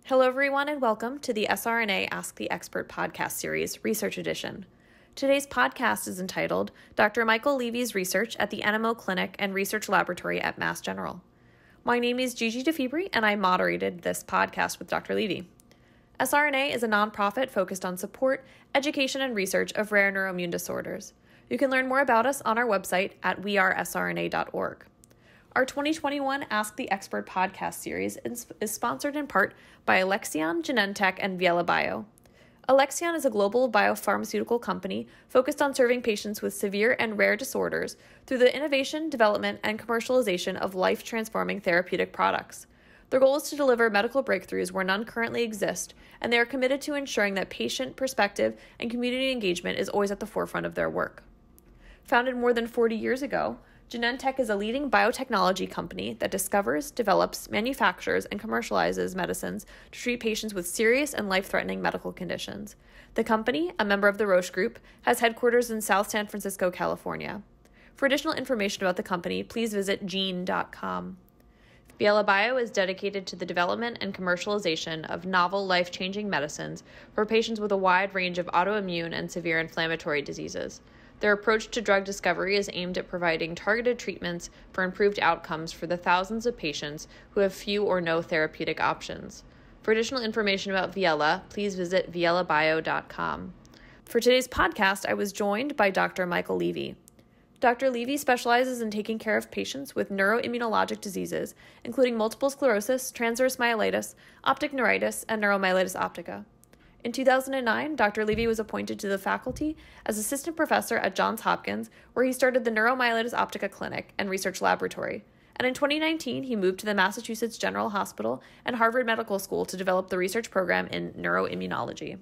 Hello, everyone, and welcome to the SRNA Ask the Expert podcast series, Research Edition. Today's podcast is entitled Dr. Michael Levy's Research at the NMO Clinic and Research Laboratory at Mass General. My name is Gigi DeFibri, and I moderated this podcast with Dr. Levy. SRNA is a nonprofit focused on support, education, and research of rare neuroimmune disorders. You can learn more about us on our website at wearesrna.org. Our 2021 Ask the Expert podcast series is sponsored in part by Alexion, Genentech, and Viela Bio. Alexion is a global biopharmaceutical company focused on serving patients with severe and rare disorders through the innovation, development, and commercialization of life-transforming therapeutic products. Their goal is to deliver medical breakthroughs where none currently exist, and they are committed to ensuring that patient perspective and community engagement is always at the forefront of their work. Founded more than 40 years ago, Genentech is a leading biotechnology company that discovers, develops, manufactures, and commercializes medicines to treat patients with serious and life-threatening medical conditions. The company, a member of the Roche Group, has headquarters in South San Francisco, California. For additional information about the company, please visit gene.com. Viela Bio is dedicated to the development and commercialization of novel life-changing medicines for patients with a wide range of autoimmune and severe inflammatory diseases. Their approach to drug discovery is aimed at providing targeted treatments for improved outcomes for the thousands of patients who have few or no therapeutic options. For additional information about Viela, please visit vielabio.com. For today's podcast, I was joined by Dr. Michael Levy. Dr. Levy specializes in taking care of patients with neuroimmunologic diseases, including multiple sclerosis, transverse myelitis, optic neuritis, and neuromyelitis optica. In 2009, Dr. Levy was appointed to the faculty as assistant professor at Johns Hopkins, where he started the Neuromyelitis Optica Clinic and Research Laboratory. And in 2019, he moved to the Massachusetts General Hospital and Harvard Medical School to develop the research program in neuroimmunology.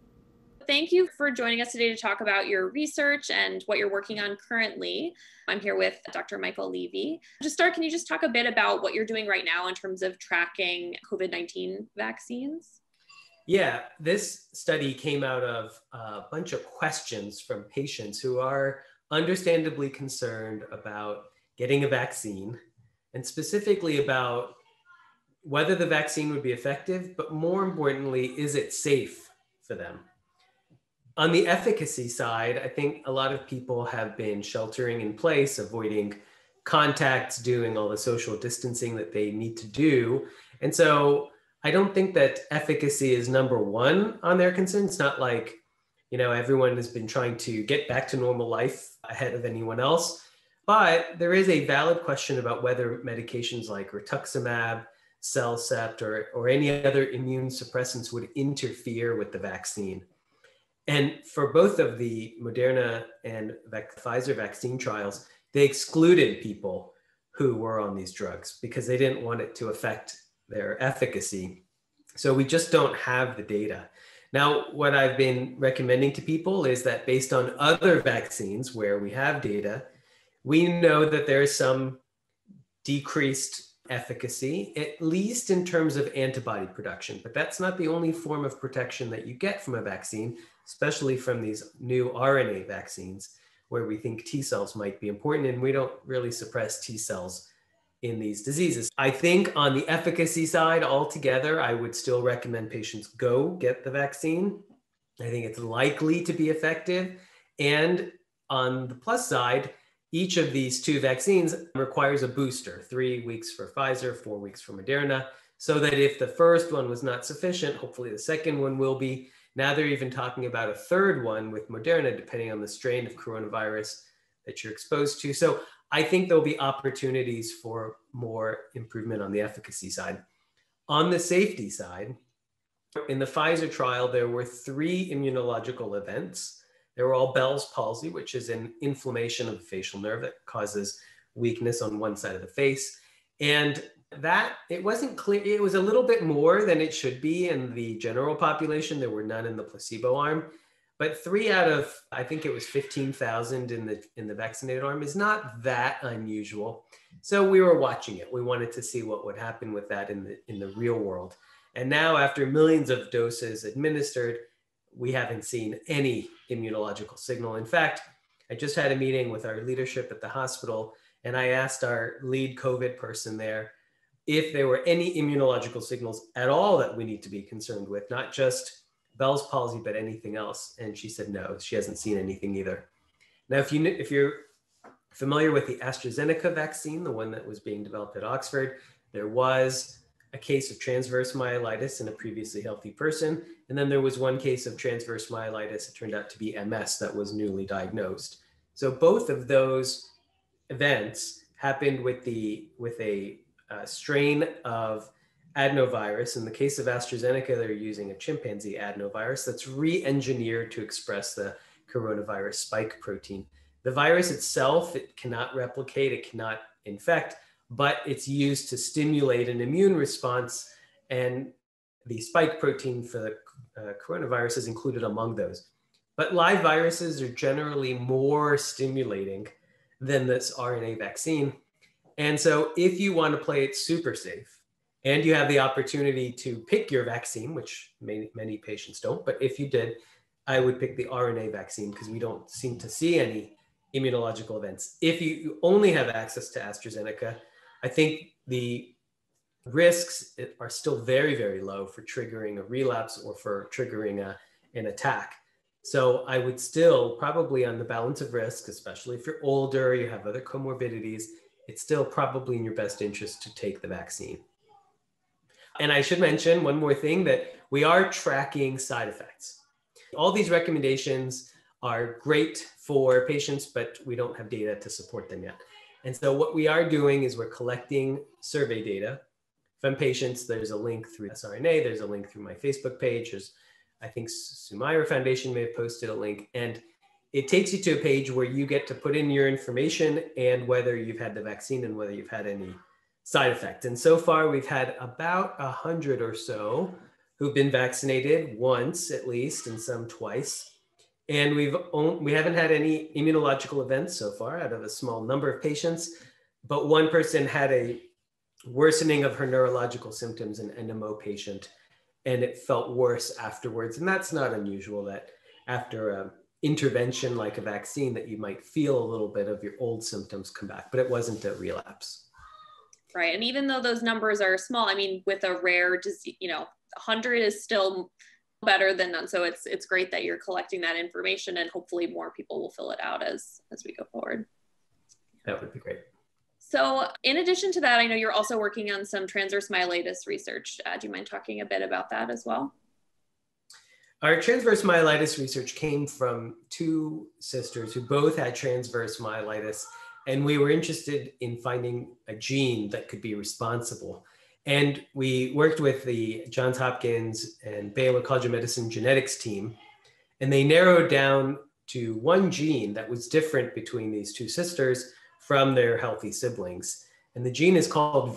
Thank you for joining us today to talk about your research and what you're working on currently. I'm here with Dr. Michael Levy. To start, can you just talk a bit about what you're doing right now in terms of tracking COVID-19 vaccines? Yeah, this study came out of a bunch of questions from patients who are understandably concerned about getting a vaccine, and specifically about whether the vaccine would be effective, but more importantly, is it safe for them? On the efficacy side, I think a lot of people have been sheltering in place, avoiding contacts, doing all the social distancing that they need to do. And so I don't think that efficacy is number one on their concern. It's not like, everyone has been trying to get back to normal life ahead of anyone else. But there is a valid question about whether medications like rituximab, Cellcept, or any other immune suppressants would interfere with the vaccine. And for both of the Moderna and Pfizer vaccine trials, they excluded people who were on these drugs because they didn't want it to affect their efficacy. So we just don't have the data. Now, what I've been recommending to people is that based on other vaccines where we have data, we know that there is some decreased efficacy, at least in terms of antibody production. But that's not the only form of protection that you get from a vaccine, especially from these new RNA vaccines, where we think T cells might be important, and we don't really suppress T cells in these diseases. I think on the efficacy side altogether, I would still recommend patients go get the vaccine. I think it's likely to be effective. And on the plus side, each of these two vaccines requires a booster, 3 weeks for Pfizer, 4 weeks for Moderna, so that if the first one was not sufficient, hopefully the second one will be. Now they're even talking about a third one with Moderna, depending on the strain of coronavirus that you're exposed to. So I think there'll be opportunities for more improvement on the efficacy side. On the safety side, in the Pfizer trial, there were 3 immunological events. They were all Bell's palsy, which is an inflammation of the facial nerve that causes weakness on one side of the face. And that, it wasn't clear, it was a little bit more than it should be in the general population. There were none in the placebo arm. But 3 out of, I think it was 15,000 in the vaccinated arm is not that unusual. So we were watching it. We wanted to see what would happen with that in the real world. And now, after millions of doses administered, we haven't seen any immunological signal. In fact, I just had a meeting with our leadership at the hospital, and I asked our lead COVID person there, if there were any immunological signals at all that we need to be concerned with, not just Bell's palsy, but anything else. And she said, no, she hasn't seen anything either. Now, if you're familiar with the AstraZeneca vaccine, the one that was being developed at Oxford, there was a case of transverse myelitis in a previously healthy person. And then there was one case of transverse myelitis. It turned out to be MS that was newly diagnosed. So both of those events happened with a strain of adenovirus. In the case of AstraZeneca, they're using a chimpanzee adenovirus that's re-engineered to express the coronavirus spike protein. The virus itself, it cannot replicate, it cannot infect, but it's used to stimulate an immune response, and the spike protein for the coronavirus is included among those. But live viruses are generally more stimulating than this RNA vaccine. And so if you want to play it super safe, and you have the opportunity to pick your vaccine, which many patients don't, but if you did, I would pick the RNA vaccine because we don't seem to see any immunological events. If you only have access to AstraZeneca, I think the risks are still very, very low for triggering a relapse or for triggering an attack. So I would still probably, on the balance of risk, especially if you're older, you have other comorbidities, it's still probably in your best interest to take the vaccine. And I should mention one more thing, that we are tracking side effects. All these recommendations are great for patients, but we don't have data to support them yet. And so what we are doing is we're collecting survey data from patients. There's a link through SRNA, there's a link through my Facebook page. There's, I think Sumaira Foundation may have posted a link, and it takes you to a page where you get to put in your information and whether you've had the vaccine and whether you've had any side effects. And so far we've had about 100 or so who've been vaccinated once at least, and some twice. And we haven't had any immunological events so far out of a small number of patients, but one person had a worsening of her neurological symptoms, an NMO patient, and it felt worse afterwards. And that's not unusual, that after an intervention like a vaccine that you might feel a little bit of your old symptoms come back, but it wasn't a relapse. Right. And even though those numbers are small, I mean, with a rare disease, 100 is still better than none. So it's great that you're collecting that information, and hopefully more people will fill it out as we go forward. That would be great. So in addition to that, I know you're also working on some transverse myelitis research. Do you mind talking a bit about that as well? Our transverse myelitis research came from two sisters who both had transverse myelitis, and we were interested in finding a gene that could be responsible. And we worked with the Johns Hopkins and Baylor College of Medicine genetics team, and they narrowed down to one gene that was different between these two sisters from their healthy siblings. And the gene is called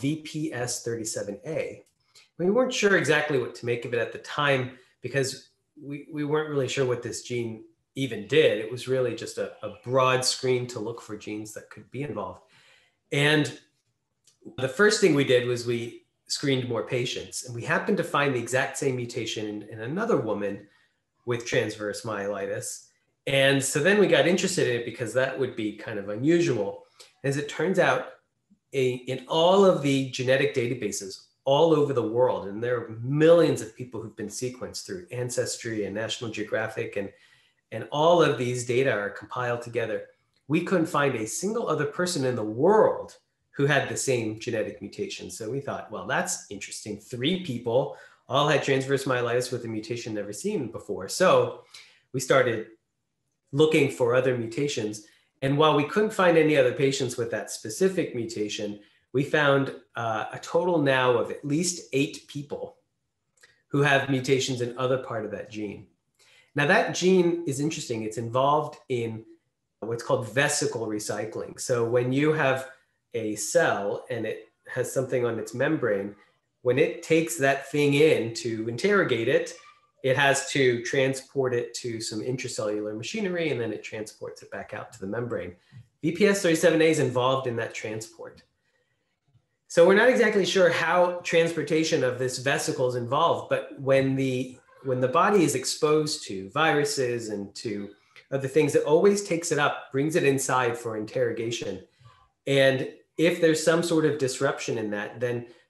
VPS37A. We weren't sure exactly what to make of it at the time because we weren't really sure what this gene even did. It was really just a broad screen to look for genes that could be involved. And the first thing we did was we screened more patients, and we happened to find the exact same mutation in another woman with transverse myelitis. And so then we got interested in it because that would be kind of unusual. As it turns out, in all of the genetic databases all over the world, and there are millions of people who've been sequenced through Ancestry and National Geographic, and all of these data are compiled together, we couldn't find a single other person in the world who had the same genetic mutation. So we thought, well, that's interesting. 3 people all had transverse myelitis with a mutation never seen before. So we started looking for other mutations. And while we couldn't find any other patients with that specific mutation, we found a total now of at least 8 people who have mutations in other part of that gene. Now that gene is interesting. It's involved in what's called vesicle recycling. So when you have a cell and it has something on its membrane, when it takes that thing in to interrogate it, it has to transport it to some intracellular machinery, and then it transports it back out to the membrane. VPS37A is involved in that transport. So we're not exactly sure how transportation of this vesicle is involved, but when the body is exposed to viruses and to other things, it always takes it up, brings it inside for interrogation. And if there's some sort of disruption in that, then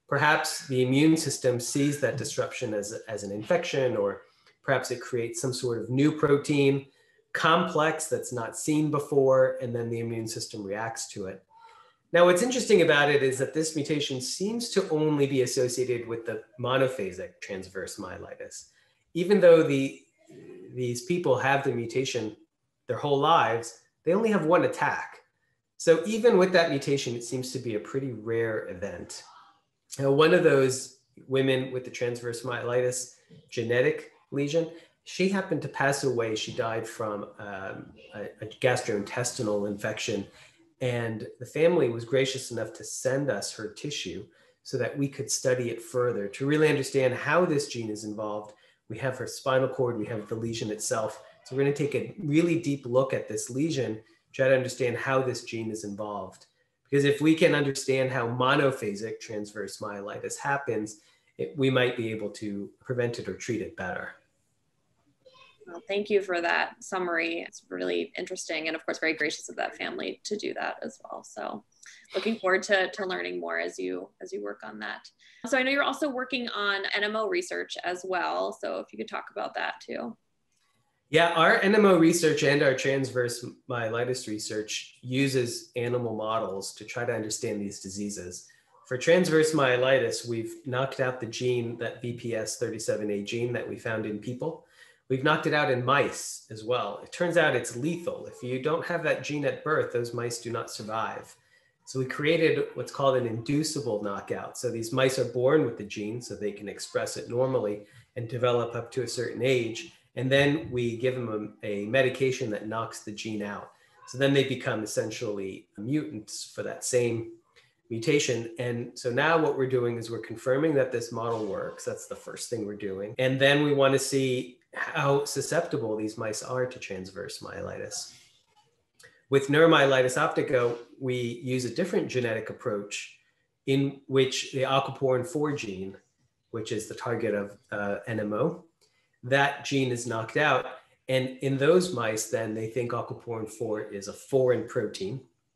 perhaps the immune system sees that disruption as an infection, or perhaps it creates some sort of new protein complex that's not seen before, and then the immune system reacts to it. Now, what's interesting about it is that this mutation seems to only be associated with the monophasic transverse myelitis. Even though these people have the mutation their whole lives, they only have one attack. So even with that mutation, it seems to be a pretty rare event. Now, one of those women with the transverse myelitis genetic lesion, she happened to pass away. She died from a gastrointestinal infection. And the family was gracious enough to send us her tissue so that we could study it further to really understand how this gene is involved. We have her spinal cord, we have the lesion itself. So we're going to take a really deep look at this lesion, try to understand how this gene is involved. Because if we can understand how monophasic transverse myelitis happens, we might be able to prevent it or treat it better. Well, thank you for that summary. It's really interesting, and of course, very gracious of that family to do that as well. So looking forward to learning more as you work on that. So I know you're also working on NMO research as well. So if you could talk about that too. Yeah, our NMO research and our transverse myelitis research uses animal models to try to understand these diseases. For transverse myelitis, we've knocked out the gene, that VPS37A gene that we found in people. We've knocked it out in mice as well. It turns out it's lethal. If you don't have that gene at birth, those mice do not survive. So we created what's called an inducible knockout. So these mice are born with the gene so they can express it normally and develop up to a certain age. And then we give them a medication that knocks the gene out. So then they become essentially mutants for that same mutation. And so now what we're doing is we're confirming that this model works. That's the first thing we're doing. And then we want to see how susceptible these mice are to transverse myelitis. With neuromyelitis optica, we use a different genetic approach in which the aquaporin 4 gene, which is the target of NMO, that gene is knocked out. And in those mice, then they think aquaporin 4 is a foreign protein.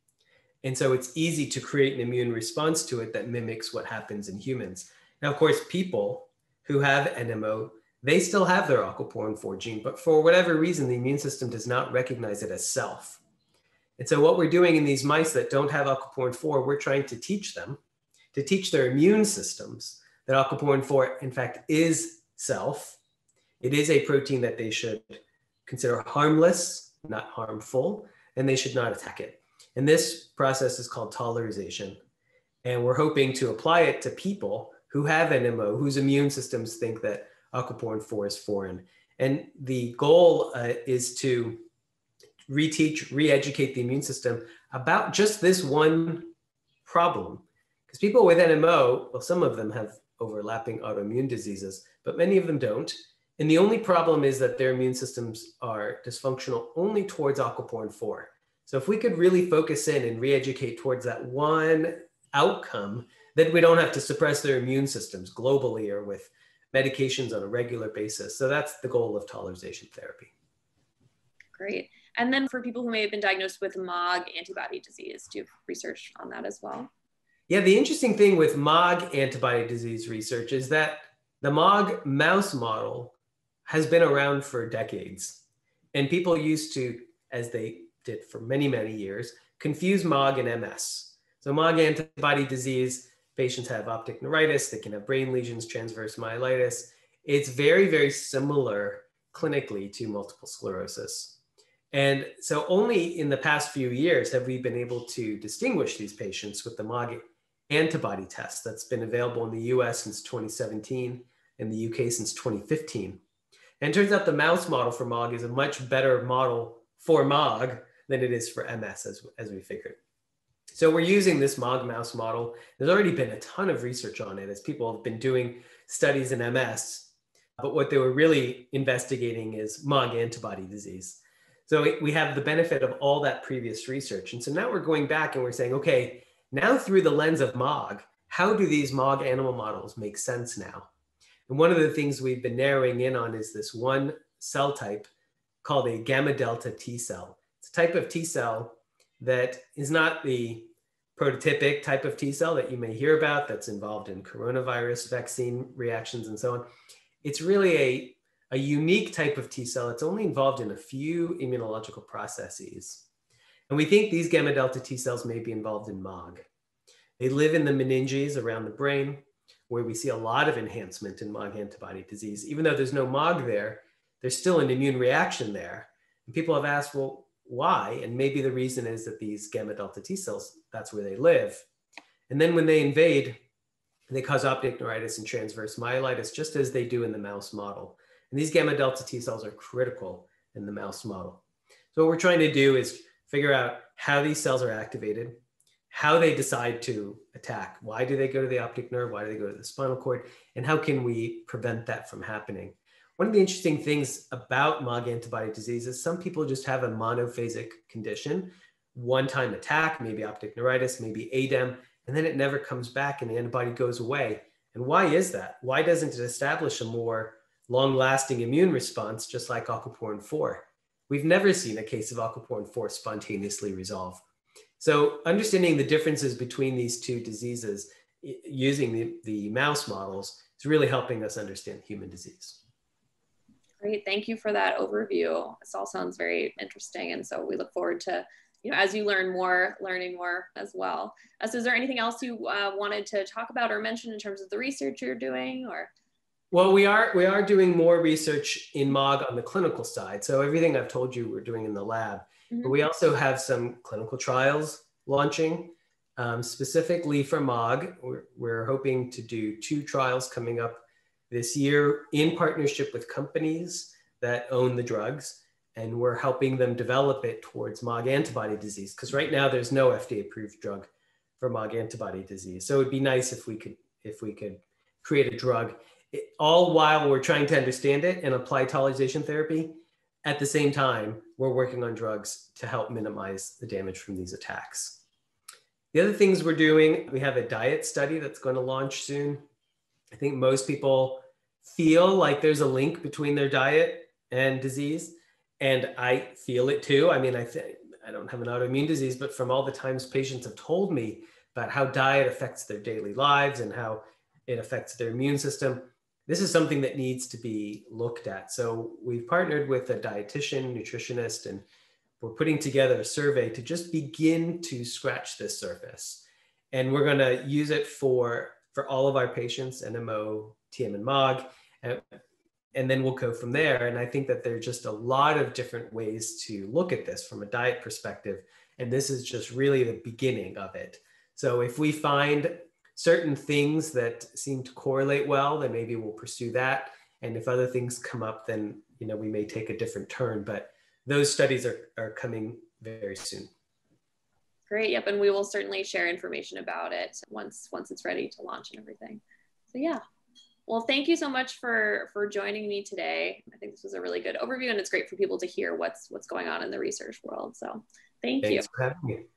And so it's easy to create an immune response to it that mimics what happens in humans. Now, of course, people who have NMO, they still have their aquaporin 4 gene, but for whatever reason, the immune system does not recognize it as self. And so what we're doing in these mice that don't have aquaporin 4, we're trying to teach them, to teach their immune systems that aquaporin 4, in fact, is self. It is a protein that they should consider harmless, not harmful, and they should not attack it. And this process is called tolerization. And we're hoping to apply it to people who have NMO, whose immune systems think that aquaporin 4 is foreign. And the goal is to reteach, re-educate the immune system about just this one problem. Because people with NMO, well, some of them have overlapping autoimmune diseases, but many of them don't. And the only problem is that their immune systems are dysfunctional only towards aquaporin 4. So if we could really focus in and re-educate towards that one outcome, then we don't have to suppress their immune systems globally or with medications on a regular basis. So that's the goal of tolerization therapy. Great. And then for people who may have been diagnosed with MOG antibody disease, do you have research on that as well? Yeah, the interesting thing with MOG antibody disease research is that the MOG mouse model has been around for decades. And people used to, as they did for many, many years, confuse MOG and MS. So MOG antibody disease, patients have optic neuritis, they can have brain lesions, transverse myelitis. It's very, very similar clinically to multiple sclerosis. And so only in the past few years have we been able to distinguish these patients with the MOG antibody test that's been available in the US since 2017, in the UK since 2015. And it turns out the mouse model for MOG is a much better model for MOG than it is for MS, as we figured. So we're using this MOG mouse model. There's already been a ton of research on it as people have been doing studies in MS, but what they were really investigating is MOG antibody disease. So we have the benefit of all that previous research. And so now we're going back and we're saying, okay, now through the lens of MOG, how do these MOG animal models make sense now? And one of the things we've been narrowing in on is this one cell type called a gamma delta T cell. It's a type of T cell that is not the prototypic type of T cell that you may hear about that's involved in coronavirus vaccine reactions and so on. It's really a unique type of T cell. It's only involved in a few immunological processes. And we think these gamma delta T cells may be involved in MOG. They live in the meninges around the brain, where we see a lot of enhancement in MOG antibody disease. Even though there's no MOG there, there's still an immune reaction there. And people have asked, well, why? And maybe the reason is that these gamma delta T cells, that's where they live. And then when they invade, they cause optic neuritis and transverse myelitis, just as they do in the mouse model. And these gamma delta T cells are critical in the mouse model. So what we're trying to do is figure out how these cells are activated, how they decide to attack. Why do they go to the optic nerve? Why do they go to the spinal cord? And how can we prevent that from happening? One of the interesting things about MOG antibody disease is some people just have a monophasic condition, one-time attack, maybe optic neuritis, maybe ADEM, and then it never comes back and the antibody goes away. And why is that? Why doesn't it establish a more long-lasting immune response, just like aquaporin 4? We've never seen a case of aquaporin 4 spontaneously resolve. So understanding the differences between these two diseases using the mouse models is really helping us understand human disease. Great, thank you for that overview. This all sounds very interesting, and so we look forward to, as you learn more, learning more as well. So is there anything else you wanted to talk about or mention in terms of the research you're doing, or? Well, we are doing more research in MOG on the clinical side. So everything I've told you we're doing in the lab, but we also have some clinical trials launching specifically for MOG. We're hoping to do 2 trials coming up this year in partnership with companies that own the drugs, and we're helping them develop it towards MOG antibody disease, because right now there's no FDA-approved drug for MOG antibody disease. So it'd be nice if we could create a drug, all while we're trying to understand it and apply tolerization therapy. At the same time, we're working on drugs to help minimize the damage from these attacks. The other things we're doing, we have a diet study that's going to launch soon. I think most people feel like there's a link between their diet and disease. And I feel it too. I mean, I don't have an autoimmune disease, but from all the times patients have told me about how diet affects their daily lives and how it affects their immune system, this is something that needs to be looked at. So we've partnered with a dietitian, nutritionist, and we're putting together a survey to just begin to scratch this surface. And we're going to use it for all of our patients, NMO, TM, and MOG, and then we'll go from there. And I think that there are just a lot of different ways to look at this from a diet perspective. And this is just really the beginning of it. So if we find certain things that seem to correlate well, then maybe we'll pursue that. And if other things come up, then we may take a different turn. But those studies are coming very soon. Great. Yep. And we will certainly share information about it once it's ready to launch and everything. So yeah. Well, thank you so much for joining me today. I think this was a really good overview, and it's great for people to hear what's going on in the research world. So thank you. Thanks for having me.